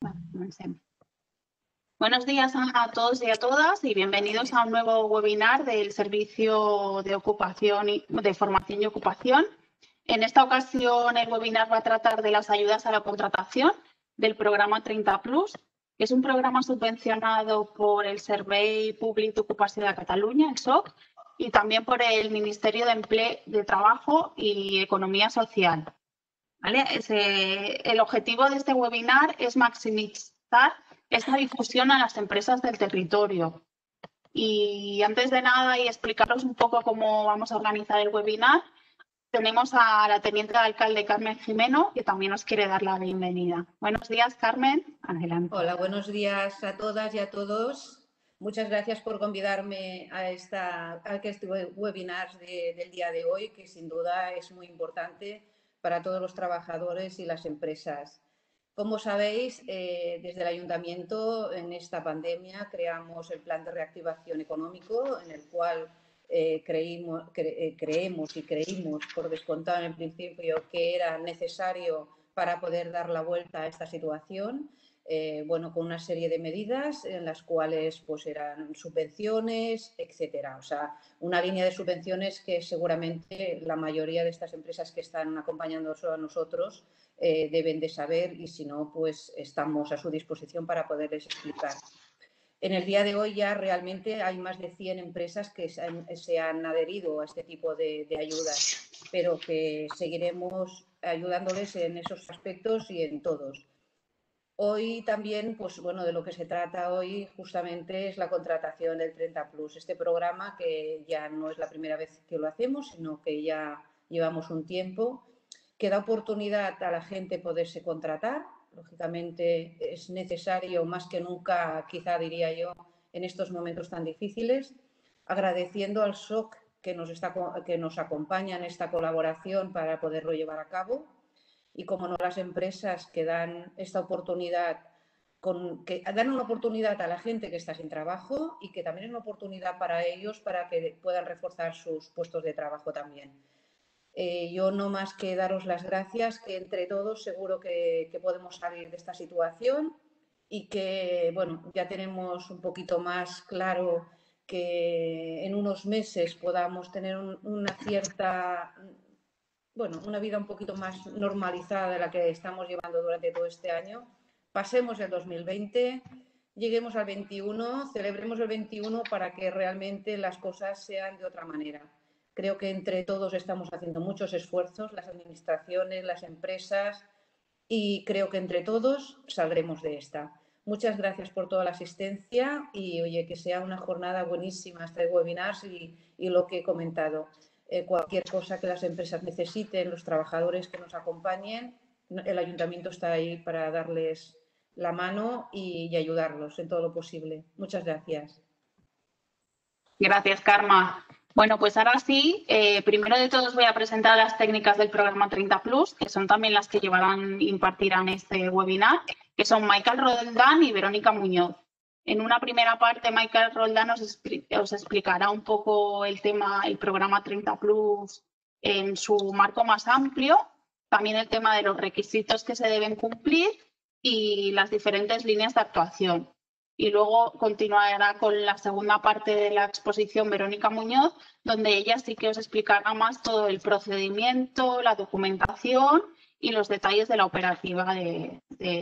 Comencemos. Buenos días a todos y a todas y bienvenidos a un nuevo webinar del Servicio de Ocupación de Formación y Ocupación. En esta ocasión el webinar va a tratar de las ayudas a la contratación del programa 30+, que es un programa subvencionado por el Servei Públic d'Ocupació de Catalunya, el SOC, y también por el Ministerio de Trabajo y Economía Social. ¿Vale? El objetivo de este webinar es maximizar esta difusión a las empresas del territorio. Y antes de nada y explicaros un poco cómo vamos a organizar el webinar, tenemos a la teniente de alcalde Carmen Jimeno, que también nos quiere dar la bienvenida. Buenos días, Carmen. Adelante. Hola, buenos días a todas y a todos. Muchas gracias por convidarme a este webinar del día de hoy, que sin duda es muy importante para todos los trabajadores y las empresas. Como sabéis, desde el Ayuntamiento en esta pandemia creamos el Plan de Reactivación Económico, en el cual creímos por descontado en el principio que era necesario para poder dar la vuelta a esta situación. Bueno, con una serie de medidas en las cuales pues eran subvenciones, etcétera. O sea, una línea de subvenciones que seguramente la mayoría de estas empresas que están acompañándonos a nosotros deben de saber y si no, pues estamos a su disposición para poderles explicar. En el día de hoy ya realmente hay más de 100 empresas que se han adherido a este tipo de ayudas, pero que seguiremos ayudándoles en esos aspectos y en todos. Hoy también, pues bueno, de lo que se trata hoy justamente es la contratación del 30+. Este programa que ya no es la primera vez que lo hacemos, sino que ya llevamos un tiempo, que da oportunidad a la gente poderse contratar. Lógicamente es necesario más que nunca, quizá diría yo, en estos momentos tan difíciles, agradeciendo al SOC que nos acompaña en esta colaboración para poderlo llevar a cabo. Y como no, las empresas que dan esta oportunidad, que dan una oportunidad a la gente que está sin trabajo y que también es una oportunidad para ellos para que puedan reforzar sus puestos de trabajo también. Yo no más que daros las gracias, que entre todos seguro que podemos salir de esta situación y que, bueno, ya tenemos un poquito más claro que en unos meses podamos tener una vida un poquito más normalizada de la que estamos llevando durante todo este año. Pasemos el 2020, lleguemos al 21, celebremos el 21 para que realmente las cosas sean de otra manera. Creo que entre todos estamos haciendo muchos esfuerzos, las administraciones, las empresas, y creo que entre todos saldremos de esta. Muchas gracias por toda la asistencia y, oye, que sea una jornada buenísima este webinar y lo que he comentado. Cualquier cosa que las empresas necesiten, los trabajadores que nos acompañen, el Ayuntamiento está ahí para darles la mano y ayudarlos en todo lo posible. Muchas gracias. Gracias, Karma. Bueno, pues ahora sí, primero de todo os voy a presentar las técnicas del programa 30+, que son también las que impartirán este webinar, que son Michael Roldán y Verónica Muñoz. En una primera parte, Michael Roldán os explicará un poco el programa 30+ en su marco más amplio, también el tema de los requisitos que se deben cumplir y las diferentes líneas de actuación. Y luego continuará con la segunda parte de la exposición Verónica Muñoz, donde ella sí que os explicará más todo el procedimiento, la documentación y los detalles de la operativa de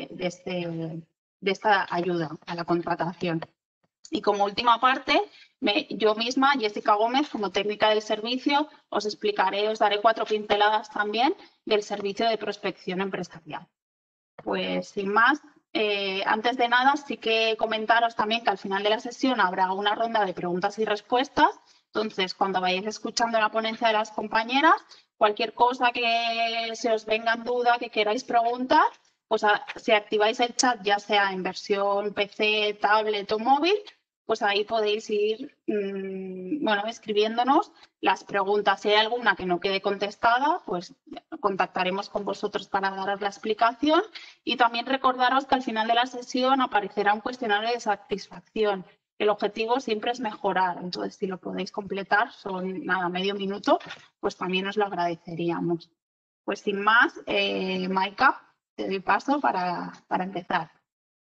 esta ayuda a la contratación. Y como última parte, yo misma, Jessica Gómez, como técnica del servicio, os daré 4 pinceladas también del servicio de prospección empresarial. Pues sin más, antes de nada, sí que comentaros también que al final de la sesión habrá una ronda de preguntas y respuestas. Entonces, cuando vayáis escuchando la ponencia de las compañeras, cualquier cosa que se os venga en duda, que queráis preguntar, pues si activáis el chat, ya sea en versión PC, tablet o móvil, pues ahí podéis ir escribiéndonos las preguntas. Si hay alguna que no quede contestada, pues contactaremos con vosotros para daros la explicación. Y también recordaros que al final de la sesión aparecerá un cuestionario de satisfacción. El objetivo siempre es mejorar, entonces si lo podéis completar, son medio minuto, pues también os lo agradeceríamos. Pues sin más, Maika, te doy paso para empezar.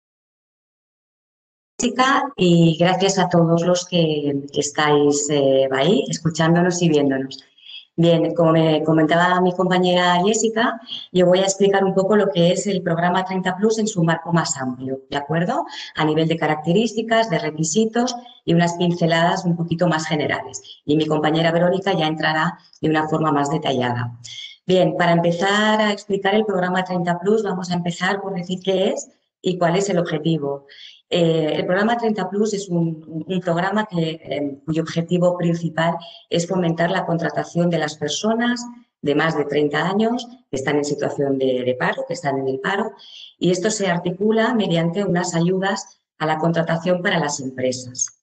Jessica, y gracias a todos los que estáis ahí escuchándonos y viéndonos. Bien, como me comentaba mi compañera Jessica, yo voy a explicar un poco lo que es el programa 30 Plus en su marco más amplio, ¿de acuerdo? A nivel de características, de requisitos y unas pinceladas un poquito más generales. Y mi compañera Verónica ya entrará de una forma más detallada. Bien, para empezar a explicar el programa 30 Plus, vamos a empezar por decir qué es y cuál es el objetivo. El programa 30 Plus es un programa cuyo objetivo principal es fomentar la contratación de las personas de más de 30 años que están en situación de paro, que están en el paro, y esto se articula mediante unas ayudas a la contratación para las empresas.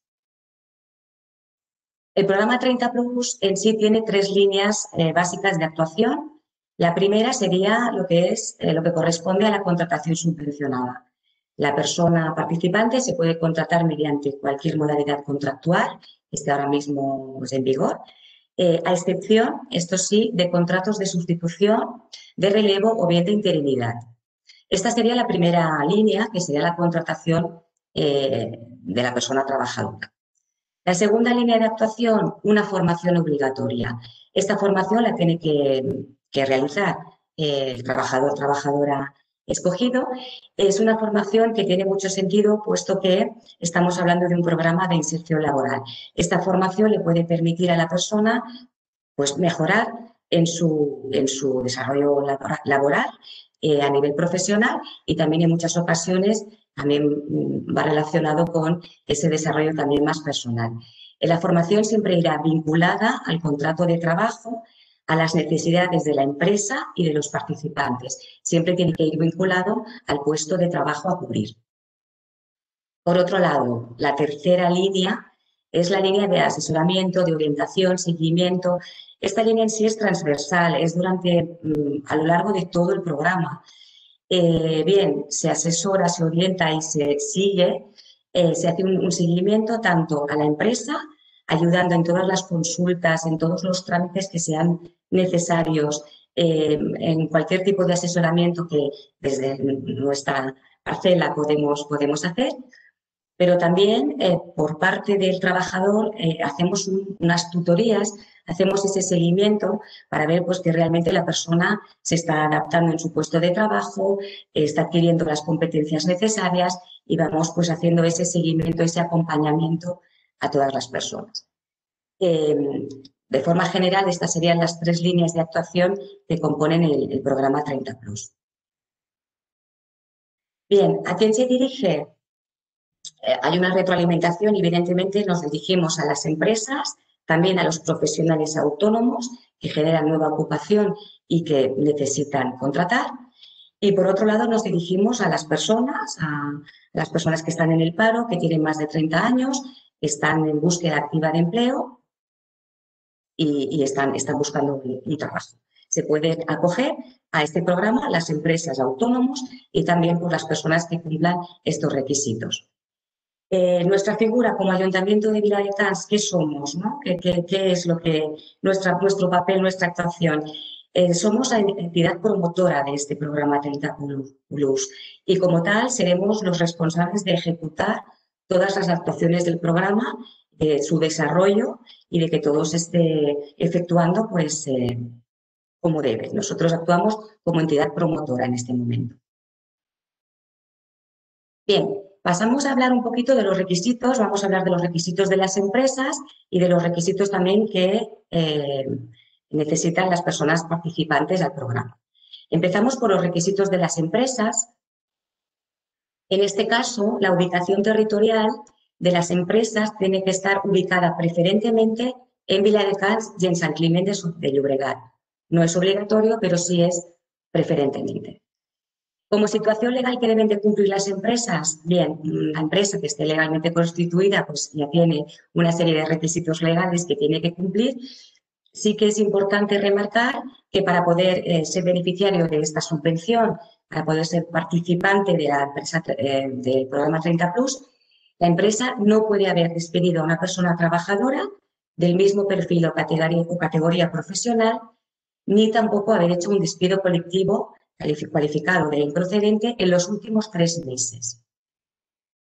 El programa 30 Plus en sí tiene tres líneas básicas de actuación. La primera sería lo que corresponde a la contratación subvencionada. La persona participante se puede contratar mediante cualquier modalidad contractual que esté ahora mismo en vigor, a excepción, esto sí, de contratos de sustitución, de relevo o bien de interinidad. Esta sería la primera línea, que sería la contratación de la persona trabajadora. La segunda línea de actuación, una formación obligatoria. Esta formación la tiene que realizar el trabajador o trabajadora escogido. Es una formación que tiene mucho sentido, puesto que estamos hablando de un programa de inserción laboral. Esta formación le puede permitir a la persona pues, mejorar en su desarrollo laboral a nivel profesional, y también en muchas ocasiones también va relacionado con ese desarrollo también más personal. La formación siempre irá vinculada al contrato de trabajo, a las necesidades de la empresa y de los participantes. Siempre tiene que ir vinculado al puesto de trabajo a cubrir. Por otro lado, la tercera línea es la línea de asesoramiento, de orientación, seguimiento. Esta línea en sí es transversal, es a lo largo de todo el programa. Bien, se asesora, se orienta y se sigue, se hace un seguimiento tanto a la empresa, ayudando en todas las consultas, en todos los trámites que sean necesarios, en cualquier tipo de asesoramiento que desde nuestra parcela podemos hacer. Pero también por parte del trabajador hacemos unas tutorías, hacemos ese seguimiento para ver pues, que realmente la persona se está adaptando en su puesto de trabajo, está adquiriendo las competencias necesarias, y vamos pues, haciendo ese seguimiento, ese acompañamiento a todas las personas. De forma general, estas serían las tres líneas de actuación que componen el programa 30 Plus. Bien, ¿a quién se dirige? Hay una retroalimentación y, evidentemente, nos dirigimos a las empresas, también a los profesionales autónomos que generan nueva ocupación y que necesitan contratar. Y, por otro lado, nos dirigimos a las personas que están en el paro, que tienen más de 30 años, que están en búsqueda activa de empleo y están buscando un trabajo. Se pueden acoger a este programa las empresas autónomos y también por las personas que cumplan estos requisitos. Nuestra figura como Ayuntamiento de Viladecans, ¿qué somos? ¿No? ¿Qué es lo que nuestro papel, nuestra actuación? Somos la entidad promotora de este programa 30 Plus, y como tal seremos los responsables de ejecutar todas las actuaciones del programa, de su desarrollo y de que todo se esté efectuando pues, como debe. Nosotros actuamos como entidad promotora en este momento. Bien, pasamos a hablar un poquito de los requisitos. Vamos a hablar de los requisitos de las empresas y de los requisitos también que necesitan las personas participantes del programa. Empezamos por los requisitos de las empresas. En este caso, la ubicación territorial de las empresas tiene que estar ubicada preferentemente en Viladecans y en Sant Climent de Llobregat. No es obligatorio, pero sí es preferentemente. Como situación legal que deben de cumplir las empresas, bien, la empresa que esté legalmente constituida pues ya tiene una serie de requisitos legales que tiene que cumplir. Sí que es importante remarcar que para poder ser beneficiario de esta subvención, para poder ser participante de la empresa, del programa 30 Plus, la empresa no puede haber despedido a una persona trabajadora del mismo perfil o categoría profesional, ni tampoco haber hecho un despido colectivo calificado de improcedente en los últimos 3 meses.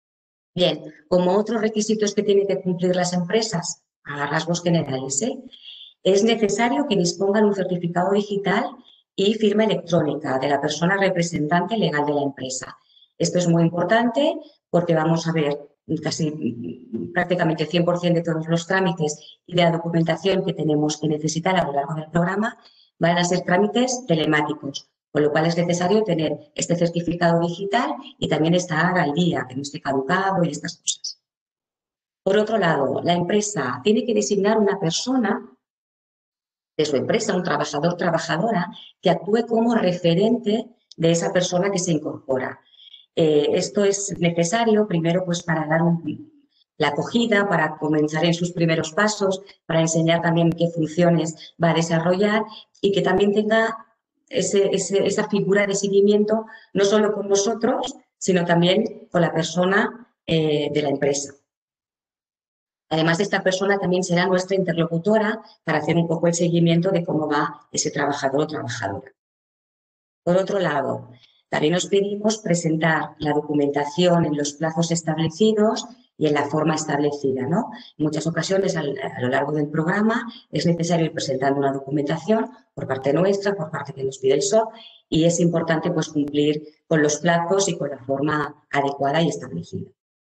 Bien, como otros requisitos que tienen que cumplir las empresas, a rasgos generales, es necesario que dispongan un certificado digital y firma electrónica de la persona representante legal de la empresa. Esto es muy importante porque vamos a ver casi prácticamente 100% de todos los trámites y de la documentación que tenemos que necesitar a lo largo del programa van a ser trámites telemáticos, con lo cual es necesario tener este certificado digital y también estar al día, que no esté caducado y estas cosas. Por otro lado, la empresa tiene que designar una persona de su empresa, un trabajador, trabajadora, que actúe como referente de esa persona que se incorpora. Esto es necesario, primero, pues para dar la acogida, para comenzar en sus primeros pasos, para enseñar también qué funciones va a desarrollar y que también tenga esa figura de seguimiento, no solo con nosotros, sino también con la persona de la empresa. Además, esta persona también será nuestra interlocutora para hacer un poco el seguimiento de cómo va ese trabajador o trabajadora. Por otro lado, también os pedimos presentar la documentación en los plazos establecidos y en la forma establecida, ¿no? En muchas ocasiones, a lo largo del programa, es necesario ir presentando una documentación por parte nuestra, por parte que nos pide el SOC, y es importante pues, cumplir con los plazos y con la forma adecuada y establecida.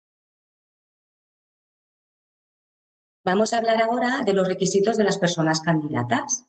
Vamos a hablar ahora de los requisitos de las personas candidatas.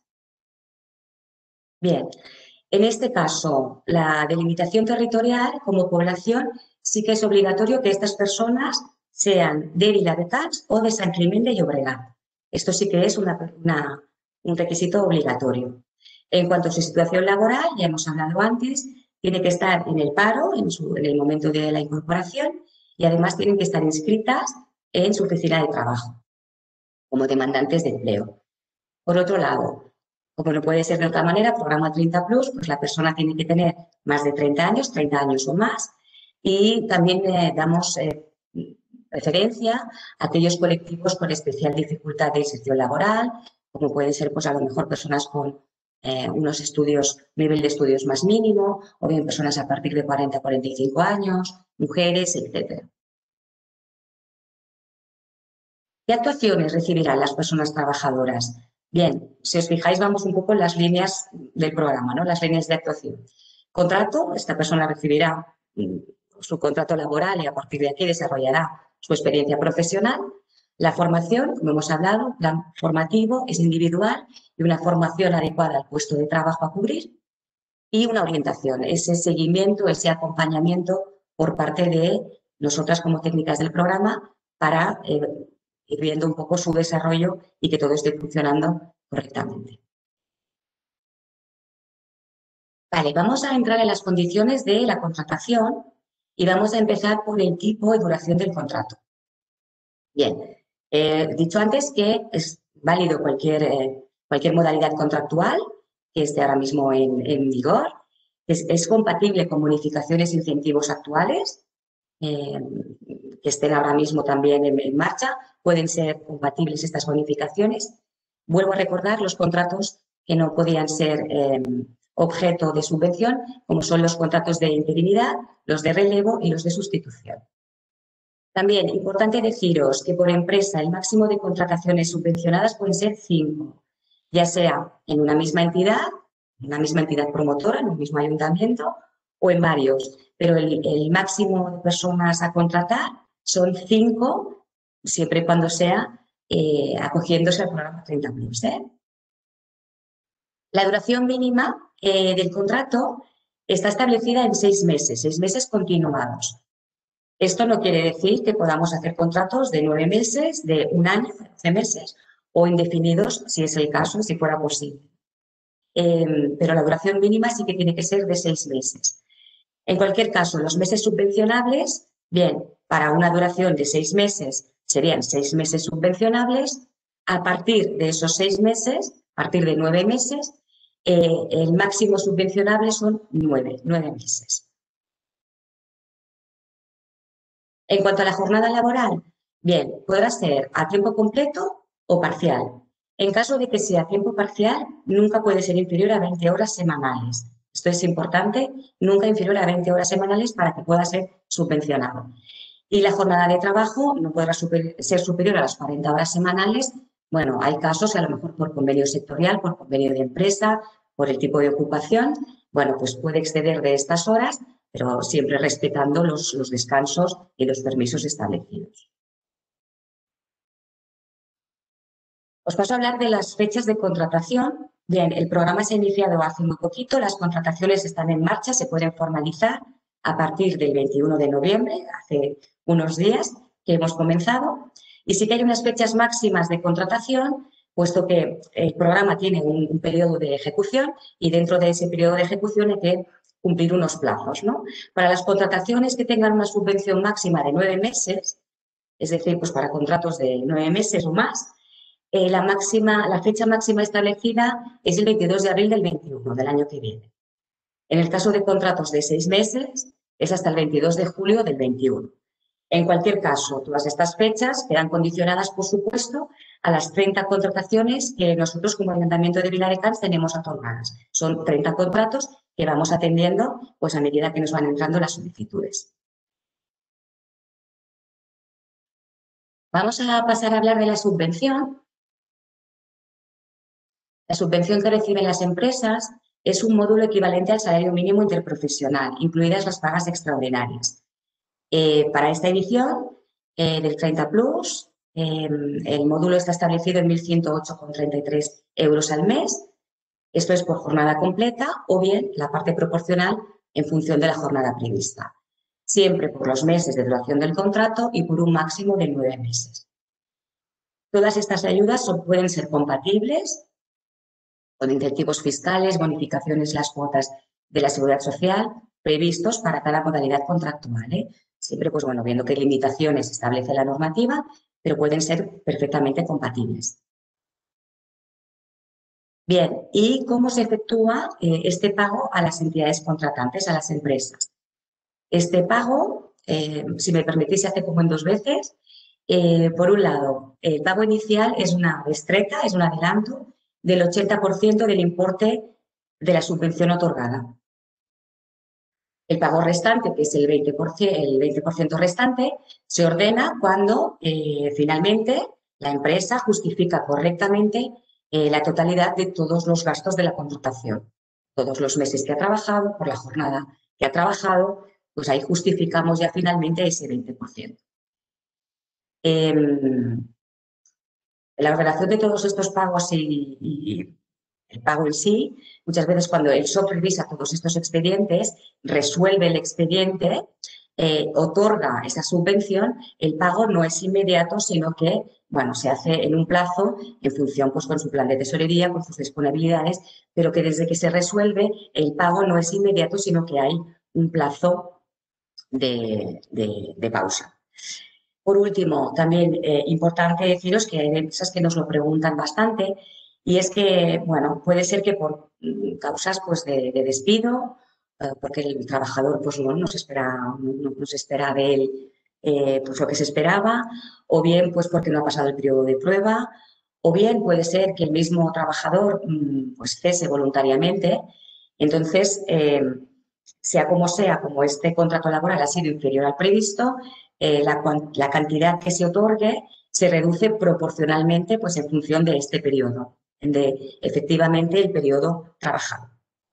Bien, en este caso, la delimitación territorial como población sí que es obligatorio que estas personas sean de Viladecans o de Sant Climent de Llobregat. Esto sí que es un requisito obligatorio. En cuanto a su situación laboral, ya hemos hablado antes, tiene que estar en el paro en el momento de la incorporación y además tienen que estar inscritas en su oficina de trabajo como demandantes de empleo. Por otro lado, como no puede ser de otra manera, programa 30+, pues la persona tiene que tener más de 30 años o más, y también damos referencia a aquellos colectivos con especial dificultad de inserción laboral, como pueden ser pues a lo mejor personas con unos estudios, nivel de estudios más mínimo, o bien personas a partir de 40 a 45 años, mujeres, etcétera. ¿Qué actuaciones recibirán las personas trabajadoras? Bien, si os fijáis, vamos un poco en las líneas del programa, ¿no? Las líneas de actuación. Contrato, esta persona recibirá su contrato laboral y a partir de aquí desarrollará su experiencia profesional. La formación, como hemos hablado, plan formativo es individual y una formación adecuada al puesto de trabajo a cubrir. Y una orientación, ese seguimiento, ese acompañamiento por parte de nosotras como técnicas del programa para ir viendo un poco su desarrollo y que todo esté funcionando correctamente. Vale, vamos a entrar en las condiciones de la contratación y vamos a empezar por el tipo y duración del contrato. Bien, he dicho antes que es válido cualquier modalidad contractual que esté ahora mismo en vigor, es compatible con bonificaciones e incentivos actuales, que estén ahora mismo también en marcha, pueden ser compatibles estas bonificaciones. Vuelvo a recordar los contratos que no podían ser objeto de subvención, como son los contratos de interinidad, los de relevo y los de sustitución. También, importante deciros que por empresa el máximo de contrataciones subvencionadas pueden ser 5, ya sea en una misma entidad promotora, en un mismo ayuntamiento o en varios, pero el máximo de personas a contratar son 5, siempre y cuando sea acogiéndose al programa 30+. La duración mínima del contrato está establecida en 6 meses continuados. Esto no quiere decir que podamos hacer contratos de 9 meses, de 1 año, de 12 meses o indefinidos, si es el caso, si fuera posible. Pero la duración mínima sí que tiene que ser de 6 meses. En cualquier caso, los meses subvencionables, bien, para una duración de 6 meses serían 6 meses subvencionables. A partir de esos 6 meses, a partir de 9 meses, el máximo subvencionable son 9 meses. En cuanto a la jornada laboral, bien, podrá ser a tiempo completo o parcial. En caso de que sea a tiempo parcial, nunca puede ser inferior a 20 horas semanales. Esto es importante, nunca inferior a 20 horas semanales para que pueda ser subvencionado. Y la jornada de trabajo no podrá ser superior a las 40 horas semanales. Bueno, hay casos que a lo mejor por convenio sectorial, por convenio de empresa, por el tipo de ocupación, bueno, pues puede exceder de estas horas, pero siempre respetando los descansos y los permisos establecidos. Os paso a hablar de las fechas de contratación. Bien, el programa se ha iniciado hace muy poquito, las contrataciones están en marcha, se pueden formalizar a partir del 21 de noviembre, hace unos días que hemos comenzado. Y sí que hay unas fechas máximas de contratación, puesto que el programa tiene un periodo de ejecución y dentro de ese periodo de ejecución hay que cumplir unos plazos, ¿no? Para las contrataciones que tengan una subvención máxima de 9 meses, es decir, pues para contratos de 9 meses o más, la fecha máxima establecida es el 22 de abril del 21, del año que viene. En el caso de contratos de 6 meses, es hasta el 22 de julio del 21. En cualquier caso, todas estas fechas quedan condicionadas, por supuesto, a las 30 contrataciones que nosotros como Ayuntamiento de Viladecans tenemos otorgadas. Son 30 contratos que vamos atendiendo pues, a medida que nos van entrando las solicitudes. Vamos a pasar a hablar de la subvención. La subvención que reciben las empresas es un módulo equivalente al salario mínimo interprofesional, incluidas las pagas extraordinarias. Para esta edición del 30 Plus, el módulo está establecido en 1.108,33 euros al mes. Esto es por jornada completa o bien la parte proporcional en función de la jornada prevista. Siempre por los meses de duración del contrato y por un máximo de 9 meses. Todas estas ayudas pueden ser compatibles con incentivos fiscales, bonificaciones, las cuotas de la Seguridad Social previstos para cada modalidad contractual. Siempre, pues bueno, viendo qué limitaciones establece la normativa, pero pueden ser perfectamente compatibles. Bien, ¿y cómo se efectúa este pago a las entidades contratantes, a las empresas? Este pago, si me permitís, se hace como en 2 veces. Por un lado, el pago inicial es una bestreta, es un adelanto del 80% del importe de la subvención otorgada. El pago restante, que es el 20% restante, se ordena cuando finalmente la empresa justifica correctamente la totalidad de todos los gastos de la contratación. Todos los meses que ha trabajado, por la jornada que ha trabajado, pues ahí justificamos ya finalmente ese 20%. La ordenación de todos estos pagos y el pago en sí, muchas veces cuando el SOP revisa todos estos expedientes, resuelve el expediente, otorga esa subvención, el pago no es inmediato, sino que, bueno, se hace en un plazo en función, pues, con su plan de tesorería, con sus disponibilidades, pero que desde que se resuelve, el pago no es inmediato, sino que hay un plazo de pausa. Por último, también importante deciros que hay empresas que nos lo preguntan bastante y es que, bueno, puede ser que por causas pues, de despido, porque el trabajador pues, no se espera de él pues, lo que se esperaba, o bien pues, porque no ha pasado el periodo de prueba, o bien puede ser que el mismo trabajador pues, cese voluntariamente. Entonces, sea, como este contrato laboral ha sido inferior al previsto, la cantidad que se otorgue se reduce proporcionalmente pues, en función de este periodo, de efectivamente el periodo trabajado.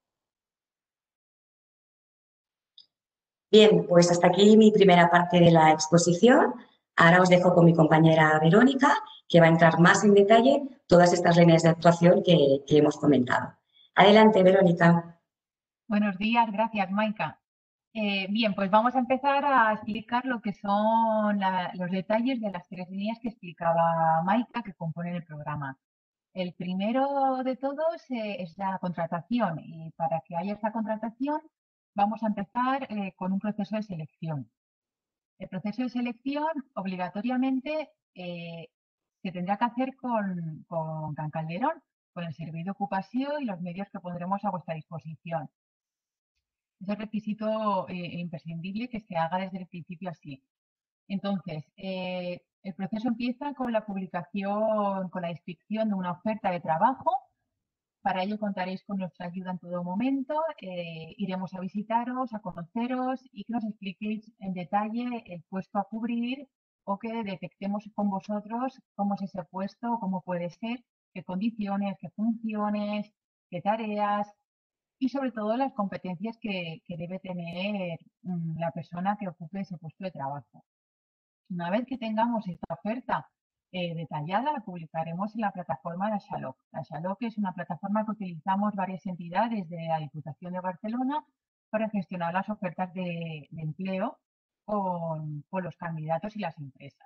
Bien, pues hasta aquí mi primera parte de la exposición. Ahora os dejo con mi compañera Verónica, que va a entrar más en detalle todas estas líneas de actuación que hemos comentado. Adelante, Verónica. Buenos días, gracias, Maika. Bien, pues vamos a empezar a explicar lo que son los detalles de las 3 líneas que explicaba Maika que componen el programa. El primero de todos es la contratación y para que haya esta contratación vamos a empezar con un proceso de selección. El proceso de selección obligatoriamente se tendrá que hacer con Can Calderón, con el Servei d'Ocupació y los medios que pondremos a vuestra disposición. Es el requisito imprescindible que se haga desde el principio así. Entonces, el proceso empieza con la publicación, con la inscripción de una oferta de trabajo Para ello contaréis con nuestra ayuda en todo momento. Iremos a visitaros, a conoceros y que nos expliquéis en detalle el puesto a cubrir o que detectemos con vosotros cómo es ese puesto, cómo puede ser, qué condiciones, qué funciones, qué tareas y sobre todo las competencias que debe tener la persona que ocupe ese puesto de trabajo. Una vez que tengamos esta oferta detallada, la publicaremos en la plataforma de Xaloc. La Xaloc es una plataforma que utilizamos varias entidades de la Diputación de Barcelona para gestionar las ofertas de empleo con los candidatos y las empresas.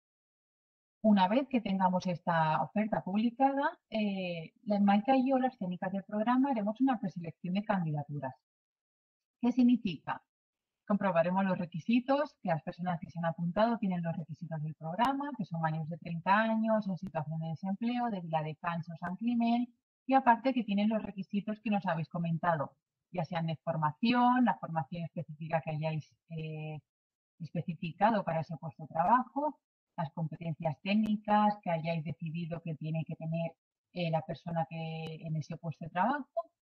Una vez que tengamos esta oferta publicada, la Maica y yo, las técnicas del programa, haremos una preselección de candidaturas. ¿Qué significa? Comprobaremos los requisitos, que las personas que se han apuntado tienen los requisitos del programa, que son mayores de 30 años, en situación de desempleo, de Viladecans o San Climent, y aparte que tienen los requisitos que nos habéis comentado, ya sean de formación, la formación específica que hayáis especificado para ese puesto de trabajo, las competencias técnicas que hayáis decidido que tiene que tener la persona que en ese puesto de trabajo,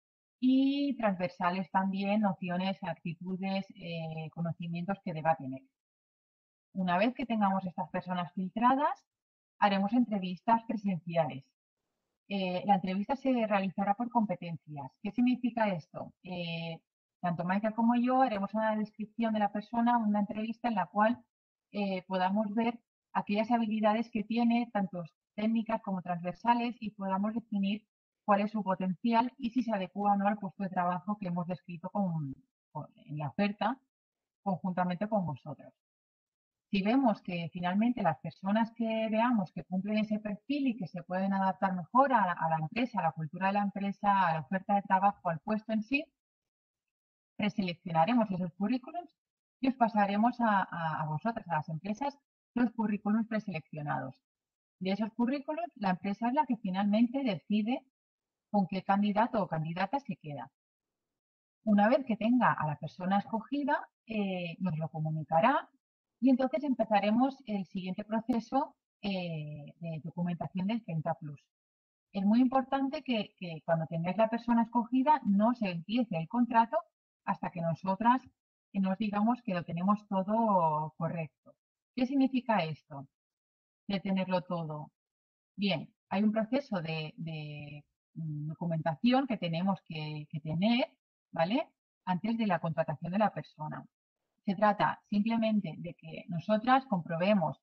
y transversales también, nociones, actitudes, conocimientos que deba tener. Una vez que tengamos estas personas filtradas, haremos entrevistas presenciales. La entrevista se realizará por competencias. ¿Qué significa esto? Tanto Maika como yo haremos una descripción de la persona, una entrevista en la cual podamos ver aquellas habilidades que tiene, tanto técnicas como transversales, y podamos definir cuál es su potencial y si se adecua o no al puesto de trabajo que hemos descrito en la oferta conjuntamente con vosotros. Si vemos que finalmente las personas que veamos que cumplen ese perfil y que se pueden adaptar mejor a la empresa, a la cultura de la empresa, a la oferta de trabajo, al puesto en sí, preseleccionaremos esos currículums y os pasaremos a vosotras, a las empresas, los currículums preseleccionados. De esos currículums, la empresa es la que finalmente decide con qué candidato o candidata se queda. Una vez que tenga a la persona escogida, nos lo comunicará y entonces empezaremos el siguiente proceso de documentación del 30 Plus. Es muy importante que cuando tengáis la persona escogida no se empiece el contrato hasta que nosotras nos digamos que lo tenemos todo correcto. ¿Qué significa esto de tenerlo todo? Bien, hay un proceso de documentación que tenemos que tener, ¿vale? Antes de la contratación de la persona. Se trata simplemente de que nosotras comprobemos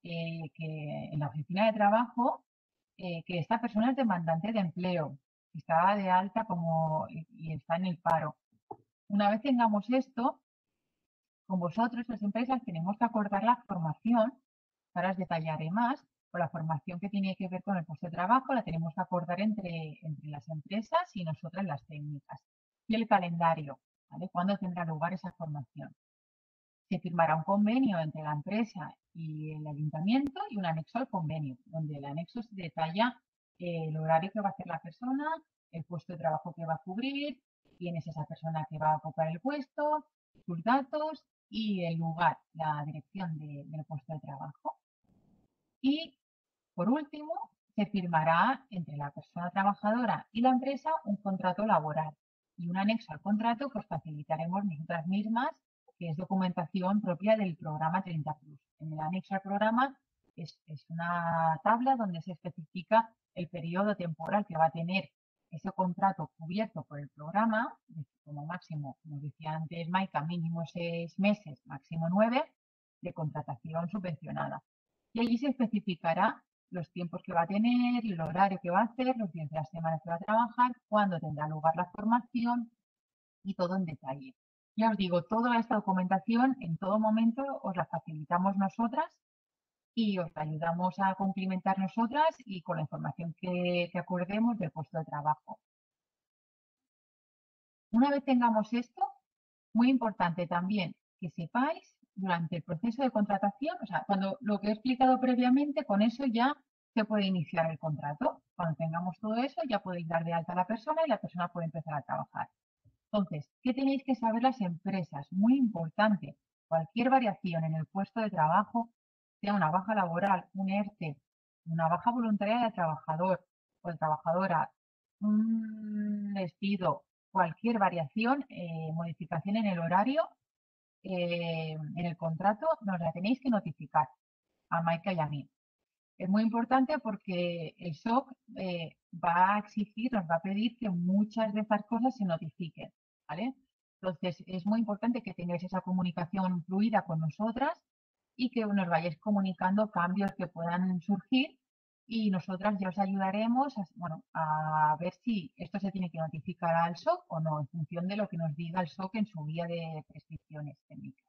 que en la oficina de trabajo que esta persona es demandante de empleo, que está de alta y está en el paro. Una vez tengamos esto, con vosotros, las empresas, tenemos que acordar la formación, ahora os detallaré más, o la formación que tiene que ver con el puesto de trabajo, la tenemos que acordar entre las empresas y nosotras las técnicas. Y el calendario, ¿vale? ¿Cuándo tendrá lugar esa formación? Se firmará un convenio entre la empresa y el ayuntamiento y un anexo al convenio, donde el anexo se detalla el horario que va a hacer la persona, el puesto de trabajo que va a cubrir, quién es esa persona que va a ocupar el puesto, sus datos y el lugar, la dirección del puesto de trabajo. Y, por último, se firmará entre la persona trabajadora y la empresa un contrato laboral y un anexo al contrato que os facilitaremos nosotras mismas, que es documentación propia del programa 30 Plus. En el anexo al programa es una tabla donde se especifica el periodo temporal que va a tener ese contrato cubierto por el programa, como máximo, como decía antes Maika, mínimo 6 meses, máximo 9, de contratación subvencionada. Y allí se especificará los tiempos que va a tener, el horario que va a hacer, los días de la semana que va a trabajar, cuándo tendrá lugar la formación y todo en detalle. Ya os digo, toda esta documentación en todo momento os la facilitamos nosotras y os la ayudamos a complementar nosotras y con la información que acordemos del puesto de trabajo. Una vez tengamos esto, muy importante también que sepáis durante el proceso de contratación, o sea, cuando lo que he explicado previamente, con eso ya se puede iniciar el contrato. Cuando tengamos todo eso, ya podéis dar de alta a la persona y la persona puede empezar a trabajar. Entonces, ¿qué tenéis que saber las empresas? Muy importante, cualquier variación en el puesto de trabajo, sea una baja laboral, un ERTE, una baja voluntaria del trabajador o de trabajadora, un despido, cualquier variación, modificación en el horario, en el contrato, nos la tenéis que notificar a Maika y a mí. Es muy importante porque el SOC va a exigir, nos va a pedir que muchas de estas cosas se notifiquen, ¿vale? Entonces, es muy importante que tengáis esa comunicación fluida con nosotras y que nos vayáis comunicando cambios que puedan surgir y nosotras ya os ayudaremos a ver si esto se tiene que notificar al SOC o no, en función de lo que nos diga el SOC en su guía de prescripciones técnicas.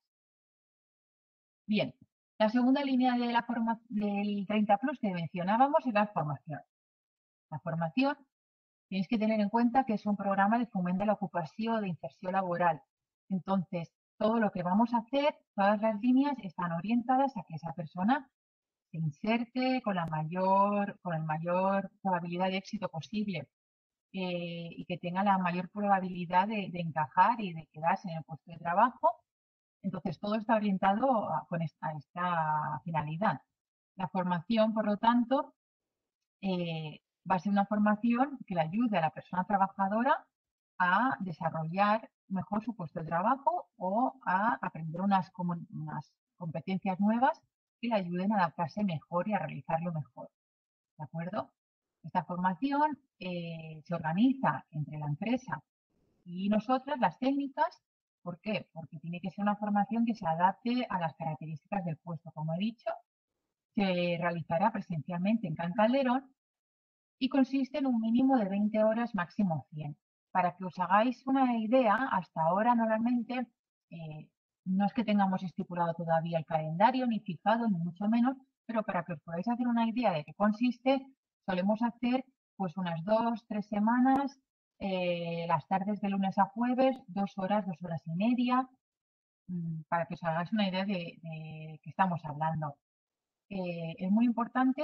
Bien, la segunda línea de del 30 Plus que mencionábamos es la formación. La formación, tenéis que tener en cuenta que es un programa de fomento de la ocupación, de inserción laboral. Entonces, todo lo que vamos a hacer, todas las líneas están orientadas a que esa persona se inserte con la mayor probabilidad de éxito posible y que tenga la mayor probabilidad de encajar y de quedarse en el puesto de trabajo. Entonces, todo está orientado a esta finalidad. La formación, por lo tanto, va a ser una formación que le ayude a la persona trabajadora a desarrollar mejor su puesto de trabajo o a aprender unas competencias nuevas que le ayuden a adaptarse mejor y a realizarlo mejor. ¿De acuerdo? Esta formación se organiza entre la empresa y nosotras, las técnicas. ¿Por qué? Porque tiene que ser una formación que se adapte a las características del puesto. Como he dicho, se realizará presencialmente en Can Calderón y consiste en un mínimo de 20 horas, máximo 100. Para que os hagáis una idea, hasta ahora normalmente no es que tengamos estipulado todavía el calendario, ni fijado, ni mucho menos, pero para que os podáis hacer una idea de qué consiste, solemos hacer pues unas 2-3 semanas, las tardes de lunes a jueves, 2 horas y media, para que os hagáis una idea de qué estamos hablando. Es muy importante,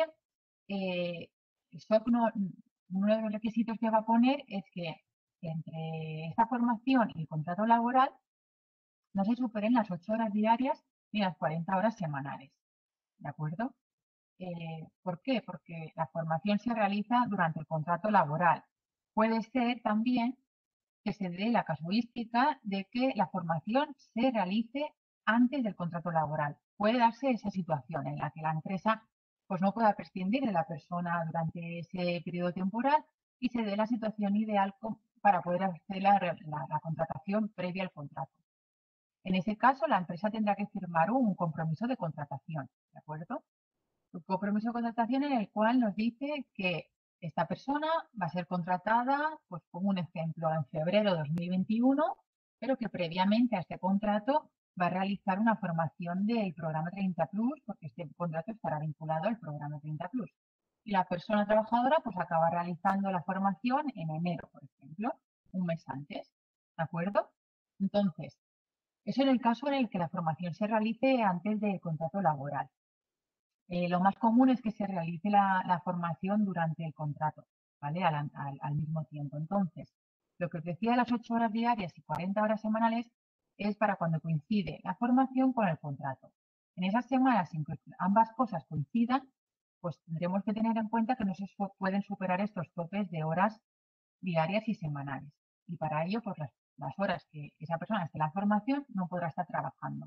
el SOC uno de los requisitos que va a poner es que entre esta formación y el contrato laboral no se superen las 8 horas diarias ni las 40 horas semanales. ¿De acuerdo? ¿Por qué? Porque la formación se realiza durante el contrato laboral. Puede ser también que se dé la casuística de que la formación se realice antes del contrato laboral. Puede darse esa situación en la que la empresa pues, no pueda prescindir de la persona durante ese periodo temporal y se dé la situación ideal para poder hacer la contratación previa al contrato. En ese caso, la empresa tendrá que firmar un compromiso de contratación, ¿de acuerdo? Un compromiso de contratación en el cual nos dice que esta persona va a ser contratada, pues como un ejemplo, en febrero de 2021, pero que previamente a este contrato va a realizar una formación del programa 30 Plus, porque este contrato estará vinculado al programa 30 Plus. Y la persona trabajadora pues acaba realizando la formación en enero, por ejemplo, un mes antes, ¿de acuerdo? Entonces, eso en el caso en el que la formación se realice antes del contrato laboral. Lo más común es que se realice la formación durante el contrato, ¿vale? Al mismo tiempo. Entonces, lo que os decía de las 8 horas diarias y 40 horas semanales es para cuando coincide la formación con el contrato. En esas semanas en que ambas cosas coincidan, pues tendremos que tener en cuenta que no se pueden superar estos topes de horas diarias y semanales. Y para ello, pues las horas que esa persona esté en la formación no podrá estar trabajando.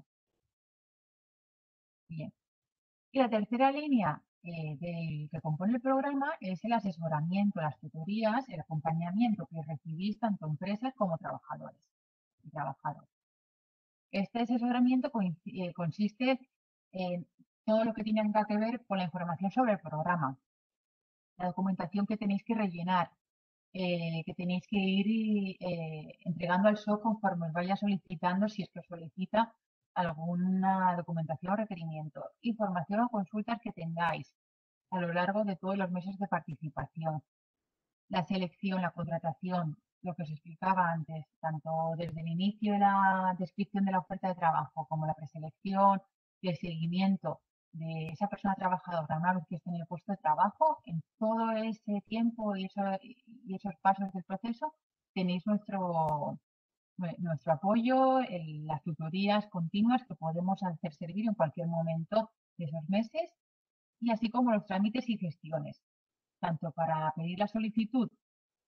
Bien. Y la tercera línea que compone el programa es el asesoramiento, las tutorías, el acompañamiento que recibís tanto empresas como trabajadores y trabajadoras. Este asesoramiento consiste en todo lo que tiene que ver con la información sobre el programa, la documentación que tenéis que rellenar, que tenéis que ir entregando al SOC conforme os vaya solicitando, si es que os solicita alguna documentación o requerimiento, información o consultas que tengáis a lo largo de todos los meses de participación. La selección, la contratación, lo que os explicaba antes, tanto desde el inicio de la descripción de la oferta de trabajo como la preselección y el seguimiento de esa persona trabajadora una vez que esté en el puesto de trabajo, en todo ese tiempo y esos pasos del proceso tenéis nuestro apoyo, las tutorías continuas que podemos hacer servir en cualquier momento de esos meses y así como los trámites y gestiones, tanto para pedir la solicitud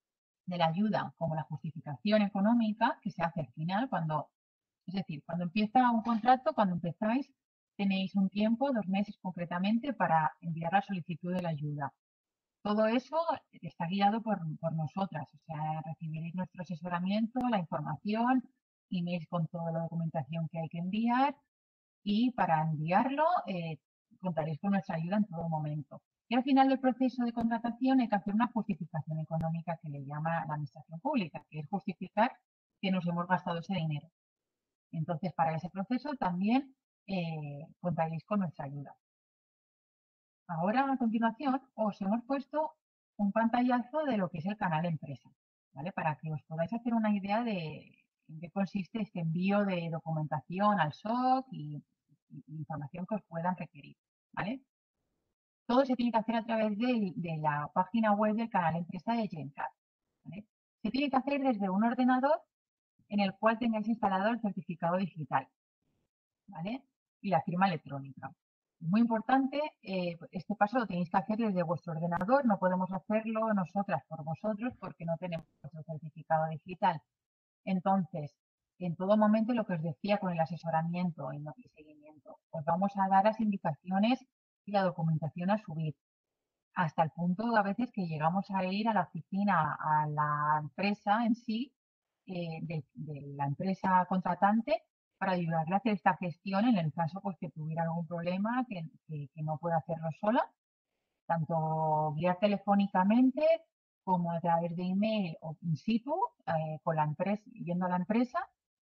de la ayuda como la justificación económica que se hace al final, es decir, cuando empieza un contrato, cuando empezáis, tenéis un tiempo, 2 meses concretamente, para enviar la solicitud de la ayuda. Todo eso está guiado por nosotras, o sea, recibiréis nuestro asesoramiento, la información, emails con toda la documentación que hay que enviar y para enviarlo contaréis con nuestra ayuda en todo momento. Y al final del proceso de contratación hay que hacer una justificación económica que le llama la administración pública, que es justificar que nos hemos gastado ese dinero. Entonces, para ese proceso también contaréis con nuestra ayuda. Ahora, a continuación, os hemos puesto un pantallazo de lo que es el canal empresa, ¿vale? Para que os podáis hacer una idea de en qué consiste este envío de documentación al SOC y información que os puedan requerir, ¿vale? Todo se tiene que hacer a través de la página web del canal empresa de GenCat, ¿vale? Se tiene que hacer desde un ordenador en el cual tengáis instalado el certificado digital, ¿vale? Y la firma electrónica. Es muy importante, este paso lo tenéis que hacer desde vuestro ordenador, no podemos hacerlo nosotras por vosotros porque no tenemos el certificado digital. Entonces, en todo momento, lo que os decía con el asesoramiento y seguimiento, os vamos a dar las indicaciones y la documentación a subir, hasta el punto a veces que llegamos a ir a la oficina, a la empresa en sí, de la empresa contratante, para ayudarle a hacer esta gestión en el caso pues, que tuviera algún problema que no pueda hacerlo sola, tanto guiar telefónicamente como a través de email o in situ, con la empresa, yendo a la empresa,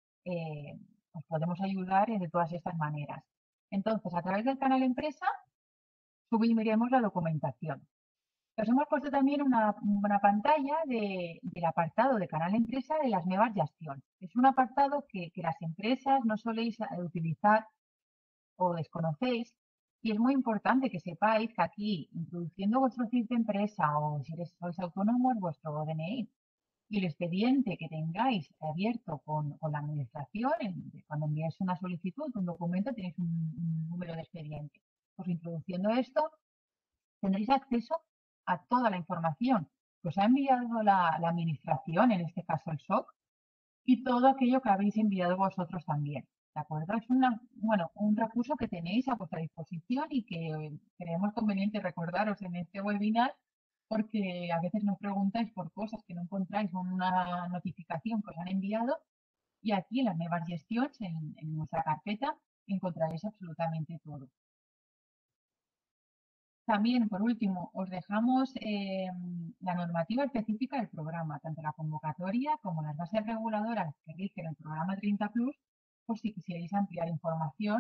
os podemos ayudar de todas estas maneras. Entonces, a través del canal empresa, subiremos la documentación. Os hemos puesto también una pantalla del apartado de canal empresa de las nuevas gestions. Es un apartado que las empresas no soléis utilizar o desconocéis y es muy importante que sepáis que aquí, introduciendo vuestro CIF de empresa o si sois autónomos, vuestro DNI y el expediente que tengáis abierto con la administración, cuando enviáis una solicitud, un documento, tenéis un número de expediente. Pues introduciendo esto, tendréis acceso a toda la información que os ha enviado la administración, en este caso el SOC, y todo aquello que habéis enviado vosotros también. ¿De acuerdo? Es un recurso que tenéis a vuestra disposición y que creemos conveniente recordaros en este webinar porque a veces nos preguntáis por cosas que no encontráis en una notificación que os han enviado y aquí en las nuevas gestions, en nuestra carpeta, encontraréis absolutamente todo. También, por último, os dejamos la normativa específica del programa, tanto la convocatoria como las bases reguladoras que rigen el programa 30 Plus, por si quisierais ampliar información.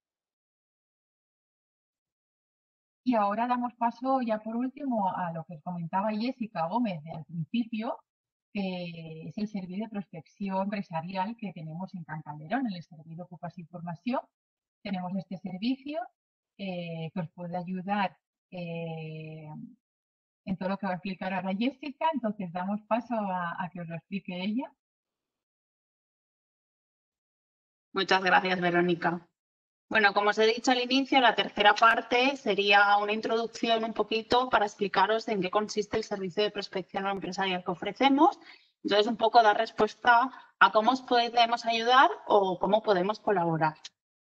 Y ahora damos paso ya por último a lo que os comentaba Jessica Gómez al principio, que es el servicio de prospección empresarial que tenemos en Can Calderón, en el Servicio de Ocupación y Formación. Tenemos este servicio que os puede ayudar en todo lo que va a explicar ahora Jessica, entonces damos paso a que os lo explique ella. Muchas gracias, Verónica. Bueno, como os he dicho al inicio, la tercera parte sería una introducción un poquito para explicaros en qué consiste el servicio de prospección empresarial que ofrecemos. Entonces, un poco dar respuesta a cómo os podemos ayudar o cómo podemos colaborar.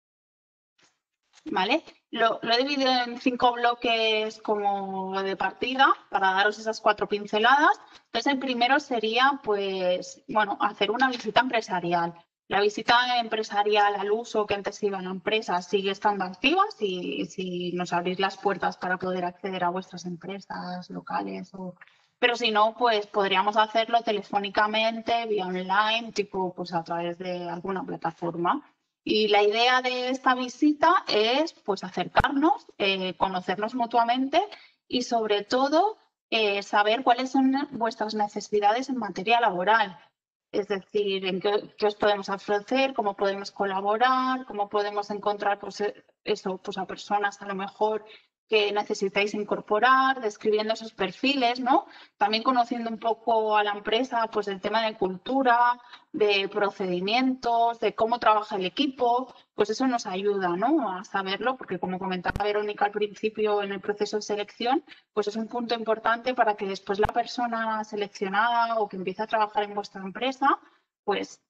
¿Vale? Lo he dividido en 5 bloques como de partida para daros esas 4 pinceladas. Entonces, el primero sería, pues, bueno, hacer una visita empresarial. La visita empresarial al uso que antes iba a la empresa sigue estando activa si nos abrís las puertas para poder acceder a vuestras empresas locales. Pero si no, pues podríamos hacerlo telefónicamente, vía online, tipo pues a través de alguna plataforma. Y la idea de esta visita es pues acercarnos, conocernos mutuamente y sobre todo saber cuáles son vuestras necesidades en materia laboral. Es decir, en qué os podemos ofrecer, cómo podemos colaborar, cómo podemos encontrar pues, eso, pues a personas a lo mejor que necesitáis incorporar, describiendo esos perfiles, ¿no? También conociendo un poco a la empresa, pues el tema de cultura, de procedimientos, de cómo trabaja el equipo, pues eso nos ayuda, ¿no? A saberlo, porque como comentaba Verónica al principio en el proceso de selección, pues es un punto importante para que después la persona seleccionada o que empiece a trabajar en vuestra empresa, pues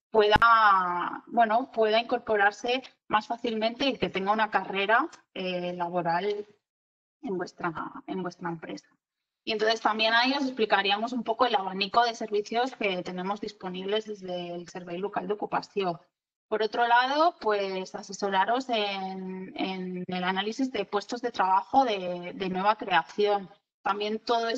pueda incorporarse más fácilmente y que tenga una carrera laboral en vuestra empresa. Y entonces también ahí os explicaríamos un poco el abanico de servicios que tenemos disponibles desde el Servei Local de Ocupación. Por otro lado, pues asesoraros en el análisis de puestos de trabajo de nueva creación. También todo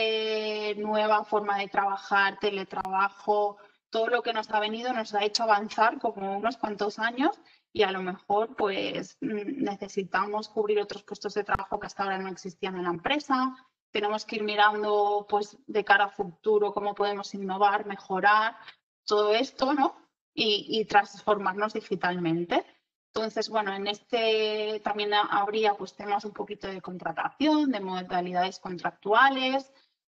nueva forma de trabajar, teletrabajo, todo lo que nos ha venido nos ha hecho avanzar como unos cuantos años y a lo mejor pues necesitamos cubrir otros puestos de trabajo que hasta ahora no existían en la empresa. Tenemos que ir mirando pues de cara a futuro cómo podemos innovar, mejorar todo esto, ¿no? Y transformarnos digitalmente. Entonces, bueno, en también habría pues temas un poquito de contratación, de modalidades contractuales.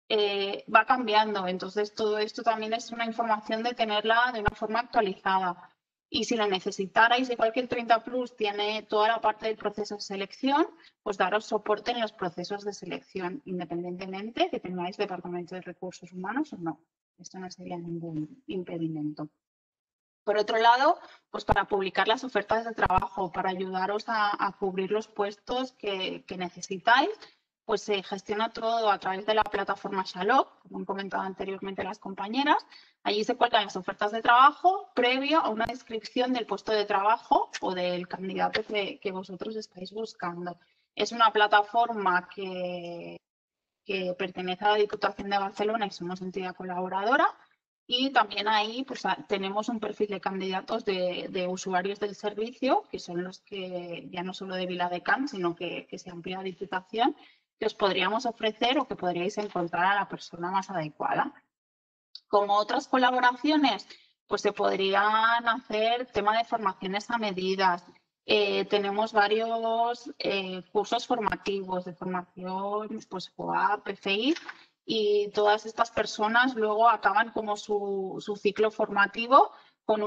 Va cambiando, entonces todo esto también es una información de tenerla de una forma actualizada. Y si la necesitarais, igual que el 30 Plus tiene toda la parte del proceso de selección, pues daros soporte en los procesos de selección, independientemente que tengáis departamento de recursos humanos o no. Esto no sería ningún impedimento. Por otro lado, pues para publicar las ofertas de trabajo, para ayudaros a cubrir los puestos que necesitáis, pues se gestiona todo a través de la plataforma Shalop, como han comentado anteriormente las compañeras. Allí se cuelgan las ofertas de trabajo previo a una descripción del puesto de trabajo o del candidato que vosotros estáis buscando. Es una plataforma que pertenece a la Diputación de Barcelona y somos entidad colaboradora. Y también ahí pues, tenemos un perfil de candidatos de usuarios del servicio, que son los que ya no solo de Viladecans, sino que se amplía a Diputación, que os podríamos ofrecer o que podríais encontrar a la persona más adecuada. Como otras colaboraciones, pues se podrían hacer tema de formaciones a medidas. Tenemos varios cursos formativos de formación, pues FOA, PFI, y todas estas personas luego acaban como su ciclo formativo con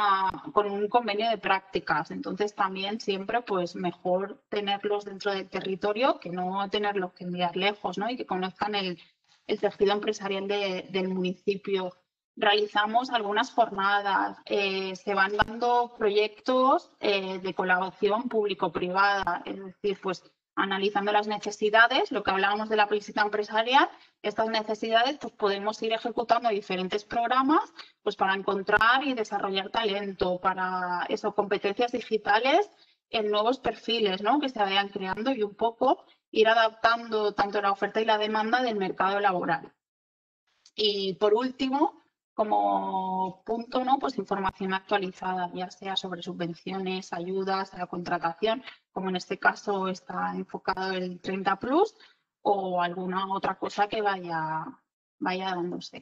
un convenio de prácticas. Entonces también siempre pues mejor tenerlos dentro del territorio que no tenerlos que enviar lejos, ¿no? Y que conozcan el tejido empresarial del municipio. Realizamos algunas jornadas, se van dando proyectos de colaboración público-privada, es decir, pues analizando las necesidades, lo que hablábamos de la visita empresarial, estas necesidades pues podemos ir ejecutando diferentes programas pues para encontrar y desarrollar talento, para eso, competencias digitales en nuevos perfiles, ¿no? Que se vayan creando y un poco ir adaptando tanto la oferta y la demanda del mercado laboral. Y por último, como punto, ¿no? Pues información actualizada, ya sea sobre subvenciones, ayudas a la contratación, como en este caso está enfocado el 30 Plus, o alguna otra cosa que vaya dándose.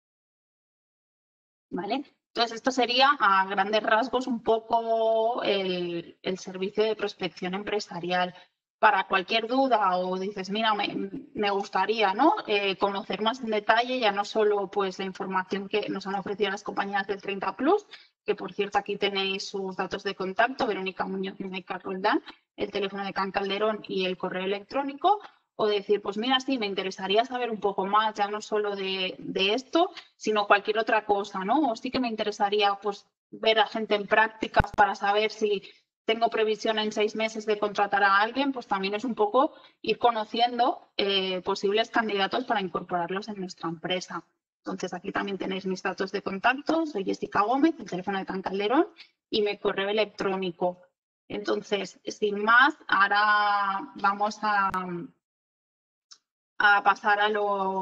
¿Vale? Entonces, esto sería a grandes rasgos un poco el servicio de prospección empresarial. Para cualquier duda o dices, mira, me gustaría, ¿no? Conocer más en detalle, ya no solo pues, la información que nos han ofrecido las compañías del 30 Plus, que por cierto aquí tenéis sus datos de contacto, Verónica Muñoz y Maika Roldán, el teléfono de Can Calderón y el correo electrónico, o decir, pues mira, sí, me interesaría saber un poco más, ya no solo de esto, sino cualquier otra cosa, ¿no? O sí que me interesaría pues ver a gente en prácticas para saber si tengo previsión en 6 meses de contratar a alguien, pues también es un poco ir conociendo posibles candidatos para incorporarlos en nuestra empresa. Entonces, aquí también tenéis mis datos de contacto. Soy Jessica Gómez, el teléfono de Can Calderón y mi correo electrónico. Entonces, sin más, ahora vamos a pasar a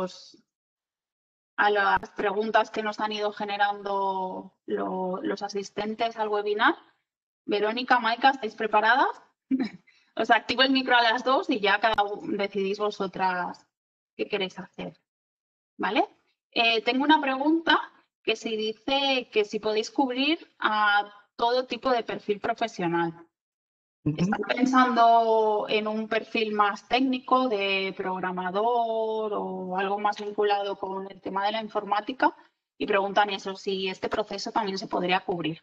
las preguntas que nos han ido generando los asistentes al webinar. Verónica, Maika, ¿estáis preparadas? Os activo el micro a las 2 y ya cada uno decidís vosotras qué queréis hacer. ¿Vale? Tengo una pregunta que se dice que si podéis cubrir a todo tipo de perfil profesional. ¿Están pensando en un perfil más técnico de programador o algo más vinculado con el tema de la informática? Y preguntan eso, si este proceso también se podría cubrir.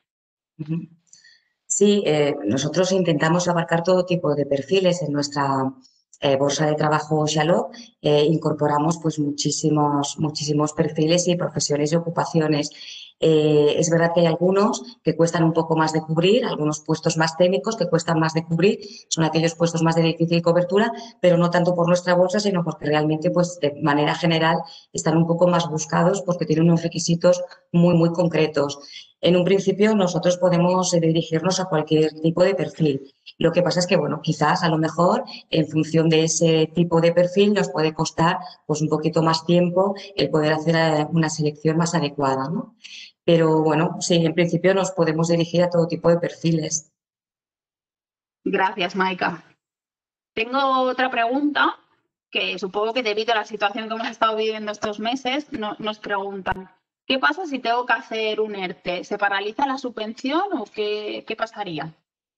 Sí, nosotros intentamos abarcar todo tipo de perfiles en nuestra bolsa de trabajo Shalom. Incorporamos pues muchísimos perfiles y profesiones y ocupaciones. Es verdad que hay algunos que cuestan un poco más de cubrir, algunos puestos más técnicos que cuestan más de cubrir, son aquellos puestos más de difícil cobertura, pero no tanto por nuestra bolsa, sino porque realmente pues de manera general están un poco más buscados porque tienen unos requisitos muy concretos. En un principio nosotros podemos dirigirnos a cualquier tipo de perfil. Lo que pasa es que, bueno, quizás a lo mejor en función de ese tipo de perfil nos puede costar pues un poquito más tiempo el poder hacer una selección más adecuada, ¿no? Pero bueno, sí, en principio nos podemos dirigir a todo tipo de perfiles. Gracias, Maika. Tengo otra pregunta que supongo que debido a la situación que hemos estado viviendo estos meses, nos preguntan, ¿qué pasa si tengo que hacer un ERTE? ¿Se paraliza la subvención o qué pasaría?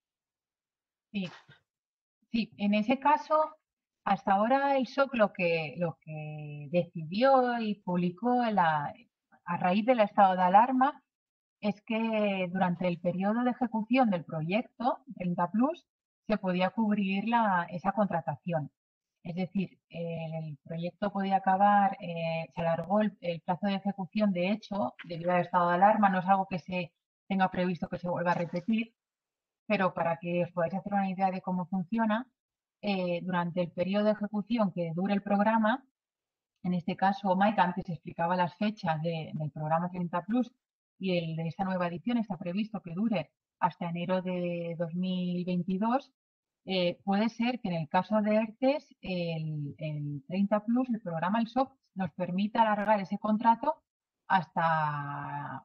Sí, en ese caso, hasta ahora el SOC lo que decidió y publicó a raíz del estado de alarma es que durante el periodo de ejecución del proyecto 30 Plus se podía cubrir esa contratación. Es decir, el proyecto podía acabar, se alargó el plazo de ejecución, de hecho, debido al estado de alarma, no es algo que se tenga previsto que se vuelva a repetir, pero para que os podáis hacer una idea de cómo funciona, durante el periodo de ejecución que dure el programa, en este caso, Mike antes explicaba las fechas del programa 30 Plus y el de esta nueva edición está previsto que dure hasta enero de 2022. Puede ser que en el caso de ERTES, el 30 Plus, el programa, el SOC, nos permita alargar ese contrato hasta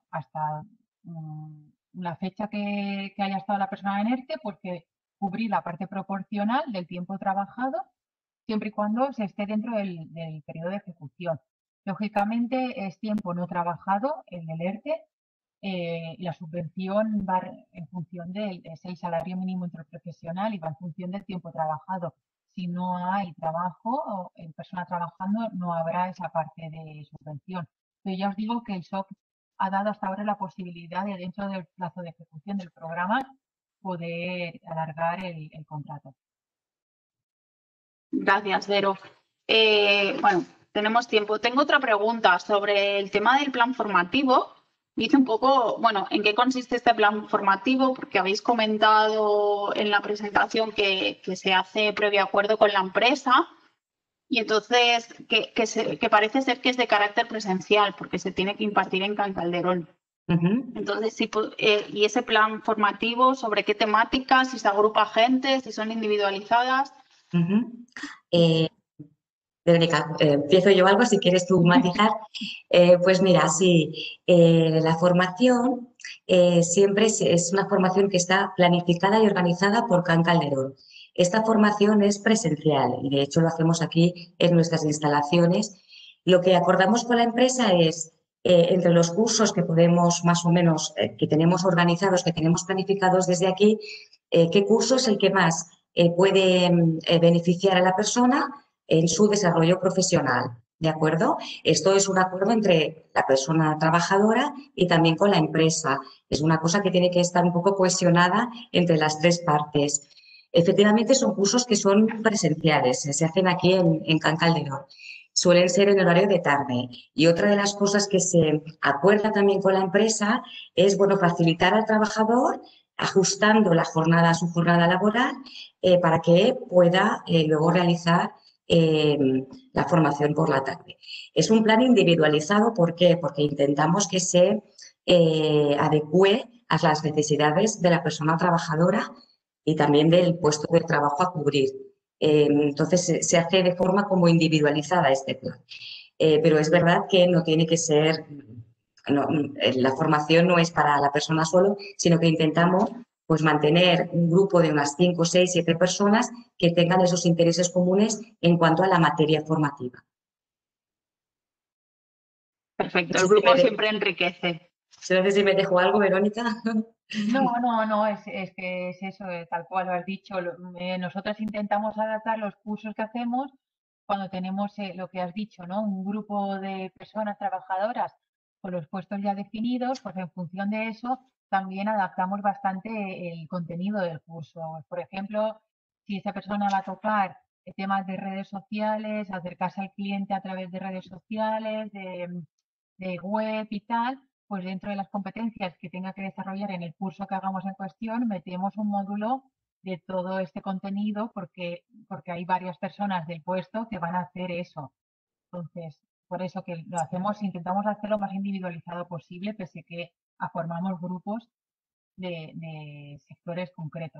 la fecha que haya estado la persona en ERTE, porque cubrir la parte proporcional del tiempo trabajado siempre y cuando se esté dentro del periodo de ejecución. Lógicamente es tiempo no trabajado el del ERTE. La subvención va en función es el salario mínimo interprofesional y va en función del tiempo trabajado. Si no hay trabajo o en persona trabajando, no habrá esa parte de subvención. Pero ya os digo que el SOC ha dado hasta ahora la posibilidad de, dentro del plazo de ejecución del programa, poder alargar el contrato. Gracias, Vero. Bueno, tenemos tiempo. Tengo otra pregunta sobre el tema del plan formativo. Dice un poco, bueno, ¿en qué consiste este plan formativo? Porque habéis comentado en la presentación que se hace previo acuerdo con la empresa y entonces que parece ser que es de carácter presencial porque se tiene que impartir en Can Calderón. Entonces, ¿y ese plan formativo sobre qué temáticas? ¿Si se agrupa gente? ¿Si son individualizadas? Verónica, empiezo yo algo, si quieres tú matizar. Pues mira, sí, la formación siempre es una formación que está planificada y organizada por Can Calderón. Esta formación es presencial y de hecho lo hacemos aquí en nuestras instalaciones. Lo que acordamos con la empresa es, entre los cursos que podemos más o menos, que tenemos organizados, que tenemos planificados desde aquí, qué curso es el que más puede beneficiar a la persona en su desarrollo profesional, ¿de acuerdo? Esto es un acuerdo entre la persona trabajadora y también con la empresa. Es una cosa que tiene que estar un poco cohesionada entre las tres partes. Efectivamente, son cursos que son presenciales, se hacen aquí en Can Calderón. Suelen ser en horario de tarde. Y otra de las cosas que se acuerda también con la empresa es, bueno, facilitar al trabajador ajustando la jornada a su jornada laboral para que pueda luego realizar la formación por la tarde. Es un plan individualizado, ¿por qué? Porque intentamos que se adecue a las necesidades de la persona trabajadora y también del puesto de trabajo a cubrir. Entonces, se hace de forma como individualizada este plan. Pero es verdad que no tiene que ser, la formación no es para la persona solo, sino que intentamos pues mantener un grupo de unas 5, 6, 7 personas que tengan esos intereses comunes en cuanto a la materia formativa. Perfecto, el grupo siempre enriquece. No sé si me dejo algo, Verónica. No, es que es eso, tal cual lo has dicho. Nosotras intentamos adaptar los cursos que hacemos cuando tenemos lo que has dicho, ¿no? Un grupo de personas trabajadoras con los puestos ya definidos, pues en función de eso también adaptamos bastante el contenido del curso. Por ejemplo, si esa persona va a tocar temas de redes sociales, acercarse al cliente a través de redes sociales, de web y tal, pues dentro de las competencias que tenga que desarrollar en el curso que hagamos en cuestión, metemos un módulo de todo este contenido porque hay varias personas del puesto que van a hacer eso. Entonces, por eso que lo hacemos, intentamos hacerlo lo más individualizado posible, pese que formamos grupos de sectores concretos.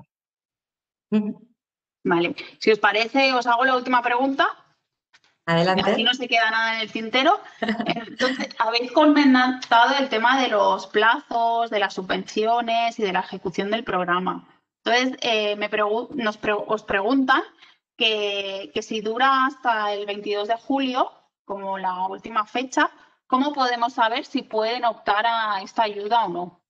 Vale, si os parece, os hago la última pregunta. Adelante. Así no se queda nada en el tintero. Entonces, habéis comentado el tema de los plazos, de las subvenciones y de la ejecución del programa. Entonces, os preguntan que si dura hasta el 22 de julio, como la última fecha, ¿cómo podemos saber si pueden optar a esta ayuda o no?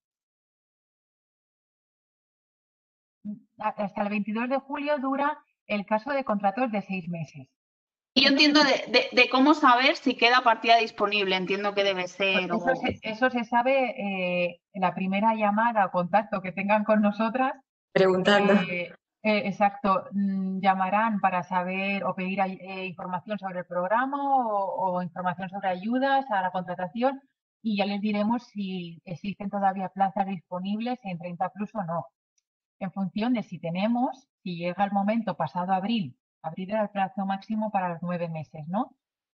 Hasta el 22 de julio dura el caso de contratos de 6 meses. Y yo entiendo de cómo saber si queda partida disponible, entiendo que debe ser. Eso se sabe en la primera llamada o contacto que tengan con nosotras. Preguntando. Exacto, llamarán para saber o pedir información sobre el programa o información sobre ayudas a la contratación y ya les diremos si existen todavía plazas disponibles en 30 Plus o no. En función de si tenemos, si llega el momento pasado abril era el plazo máximo para los 9 meses, ¿no?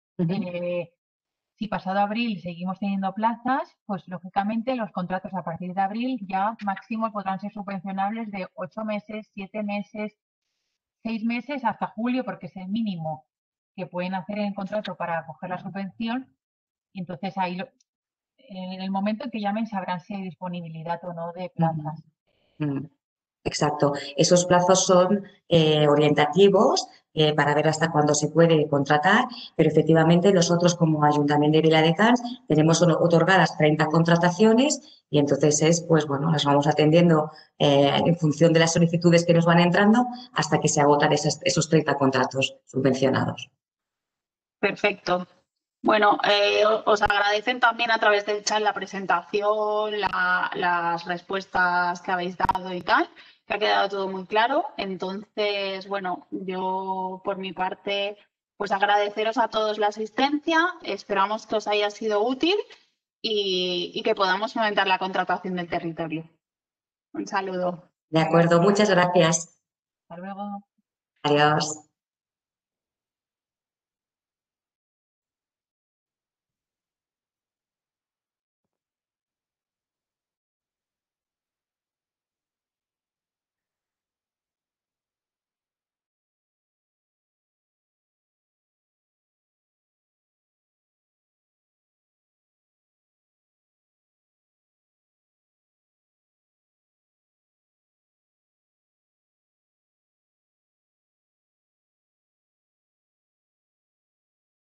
Si pasado abril seguimos teniendo plazas, pues lógicamente los contratos a partir de abril ya máximo podrán ser subvencionables de 8 meses, 7 meses, 6 meses hasta julio, porque es el mínimo que pueden hacer en el contrato para coger la subvención. Y entonces ahí, en el momento en que llamen, sabrán si hay disponibilidad o no de plazas. Exacto. Esos plazos son orientativos para ver hasta cuándo se puede contratar, pero efectivamente nosotros como Ayuntamiento de Viladecans tenemos otorgadas 30 contrataciones y entonces pues bueno, las vamos atendiendo en función de las solicitudes que nos van entrando hasta que se agotan esos 30 contratos subvencionados. Perfecto. Bueno, os agradecen también a través del chat la presentación, las respuestas que habéis dado y tal, que ha quedado todo muy claro. Entonces, bueno, yo por mi parte, pues agradeceros a todos la asistencia. Esperamos que os haya sido útil y que podamos aumentar la contratación del territorio. Un saludo. De acuerdo, muchas gracias. Hasta luego. Adiós.